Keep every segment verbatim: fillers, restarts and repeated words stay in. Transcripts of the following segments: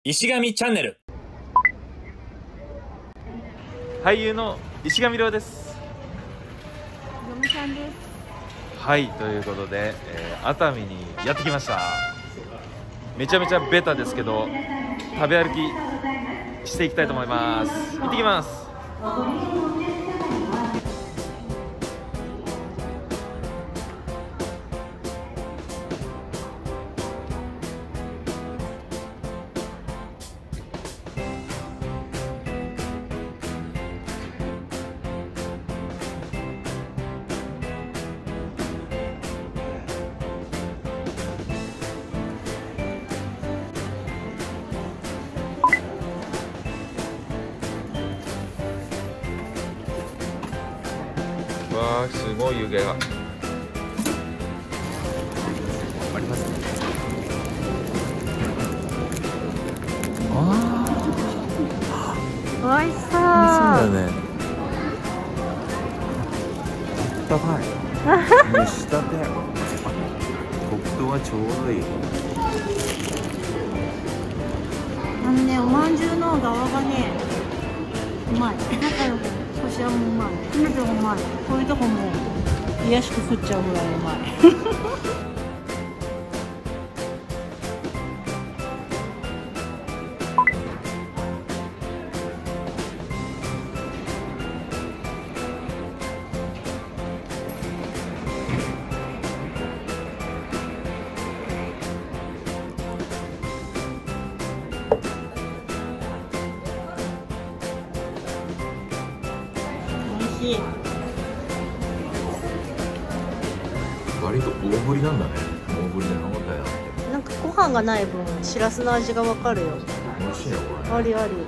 石上チャンネル。 俳優の石上亮です。 よみちゃんです。 はい、ということで、えー、熱海にやってきました。めちゃめちゃベタですけど食べ歩きしていきたいと思います。行ってきます。わー、すごい湯気がありますね。あ美味しそう。 あ、そうだね。あったかい。蒸したて。黒糖はちょうどいい。 あのね、おまんじゅうの側がね、うまい。中のこしあんもうまい。全てうまい。こういうとこも癒やしく食っちゃうぐらいうまい。 割と大ぶりなんだね。大ぶりで歯応えあって。 なんかご飯がない分、しらすの味がわかるよ。 美味しいね、これ。 ありあり。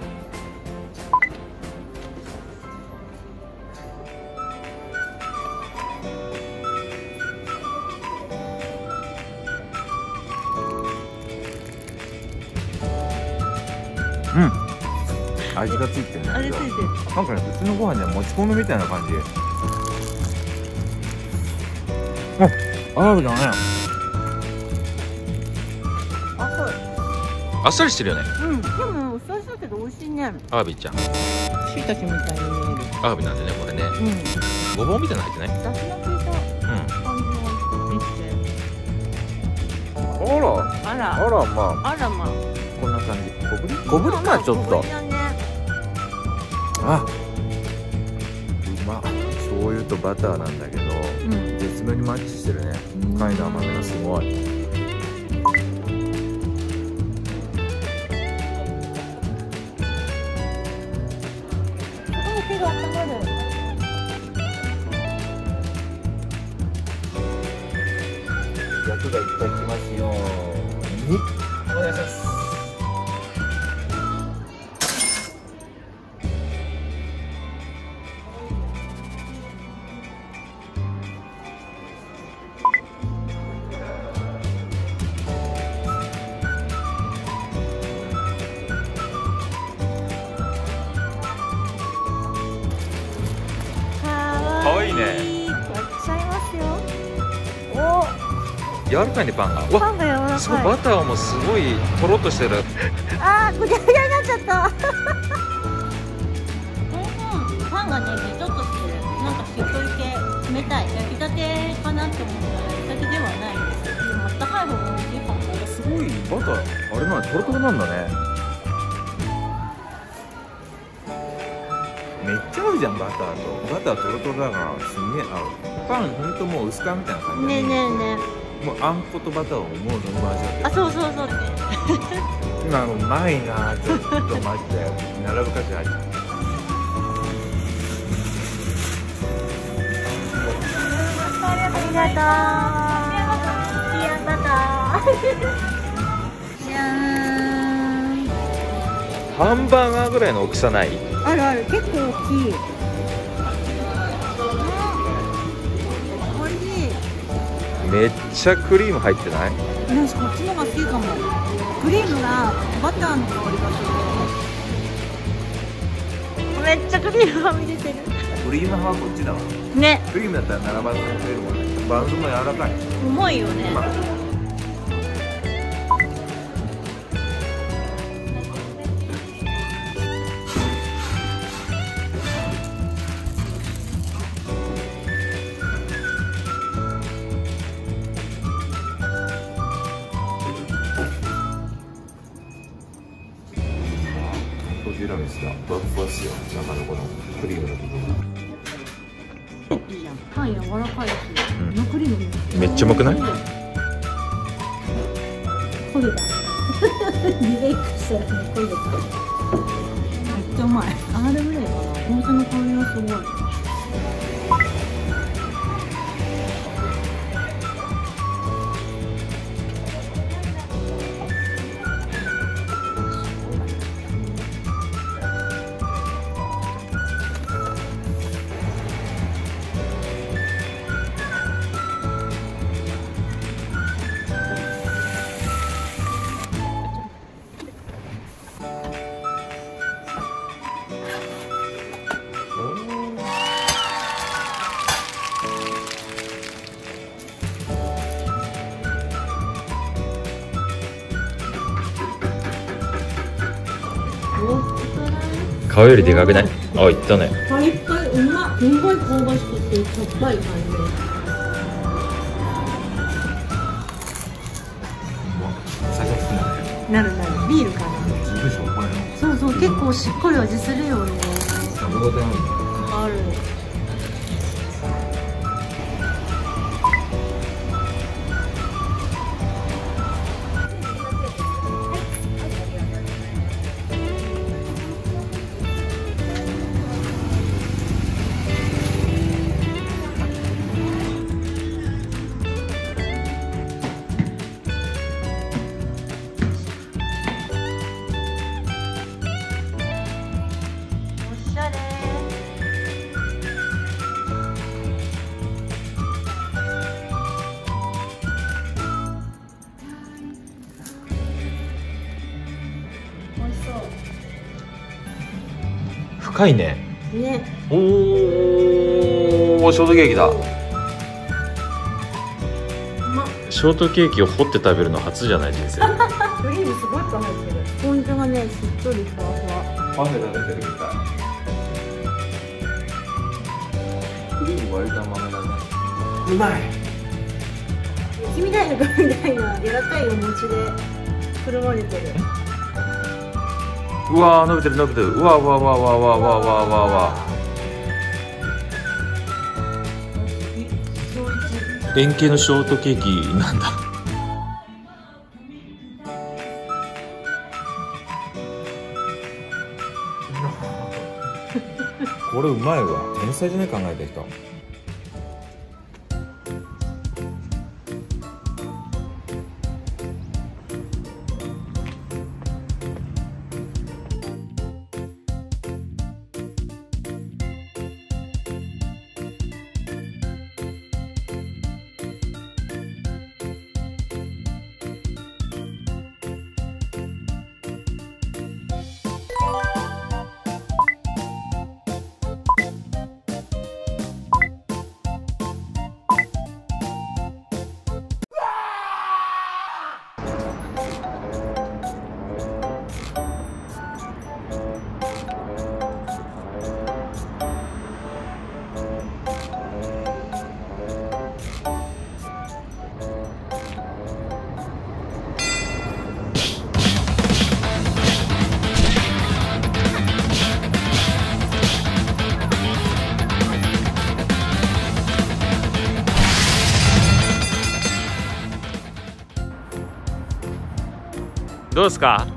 うん。味がついてるね。 味ついてる。 なんかね、普通のご飯にはもち米みたいな感じ。あ、アワビだね。 あ、そう。 あっさりしてるよね。 うん。でも、そうしたけど美味しいね。 アワビちゃん。 椎茸みたいに見える。 アワビなんでね、これね。 うん。 ごぼうみたいなの入ってない？ だしの効いたうん。 感じの見て。 あら。 あら。 あら、まあ。 あらまあ。 こんな感じ。小ぶり？小ぶりか、ちょっと。 小ぶりだね。 あ。うま。醤油とバターなんだけど、 うん、 絶妙にマッチしてるね。貝の甘みがすごい。 手が温まる。 役がいっぱい来ますよ。に、お願いします。かわいいね。 やっちゃいますよ。お、 柔らかいね、パンが。わ、 パンが柔らかい。 すごい、バターもすごいとろっとしてる。 あー、ぐちゃぐちゃになっちゃった。うん、パンがね、べちょっとしてる。なんかしっとり系、冷たい。焼きたてかなって思ったら焼きたてではないんですよ。でもあったかい方が美味しいかも。 すごいバター、あれなんだ、トロトロなんだね。めっちゃ合うじゃん、バターと。バタートロトロだからすんげえ合う。パンほんともう薄皮みたいな感じで、 ねえねえねもうあんことバターをもう存分味わってえ。あ、そうそうそう。 今うまいな、ちょっとマジで並ぶ価値ある。 ありがとう。ピアバター。じゃーん。 ハンバーガーぐらいの大きさない？ あるある、結構大きい。おいしい。 めっちゃクリーム入ってない？ 私こっちのが好きかも。クリームがバターの香りがする。めっちゃクリームはみ出てる。 クリーム派はこっちだわ。 ね。 クリームだったらななばんくれるもんね。バウンドも柔らかい。 重いよね。 まあティラミスだ。ふわふわっすよ。中のこのクリームの部分が。 いいじゃん。パン柔らかいし、生クリームめっちゃうまくない？ 焦げた。リベイクしたらね、焦げた。めっちゃうまい。アールグレイかな。紅茶の香りがすごい。 顔よりでかくない？あ、いったね。 パリッパリ、うまっ。すごい香ばしくて、しょっぱい感じ。 酒好きななるなる。ビールかな。 ずっとしょっぱいの。 そうそう、結構しっかり味するよね。 食べ応えある。 ある。 深いね。 ね。 おお、ショートケーキだ。ショートケーキを掘って食べるの初じゃない人生。 クリームすごいいっぱい入ってる。スポンジがね、しっとりふわふわ。 パフェ食べてるみたい。クリーム割と甘めだね。うまい。 雪みたいなみたいな柔らかいお餅でくるまれてる。 うわー、伸びてる伸びてる。うわうわうわうわうわうわうわうわうわ。円形のショートケーキなんだ。これうまいわ。天才じゃない？考えた人。どうですか？